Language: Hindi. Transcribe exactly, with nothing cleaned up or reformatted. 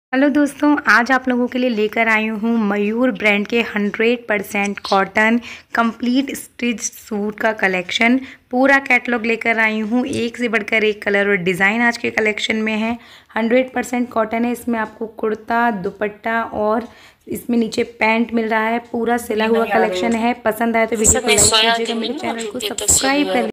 हेलो दोस्तों, आज आप लोगों के लिए लेकर आई हूँ मयूर ब्रांड के hundred percent cotton complete stitch suit का कलेक्शन। पूरा कैटलॉग लेकर आई हूँ, एक से बढ़कर एक कलर और डिज़ाइन आज के कलेक्शन में है। हंड्रेड परसेंट कॉटन है, इसमें आपको कुर्ता, दुपट्टा और इसमें नीचे पैंट मिल रहा है। पूरा सिला हुआ कलेक्शन है। पसंद आए तो वीडियो को लाइक कीजिएगा, मेरे चैनल को सब्सक्राइब कर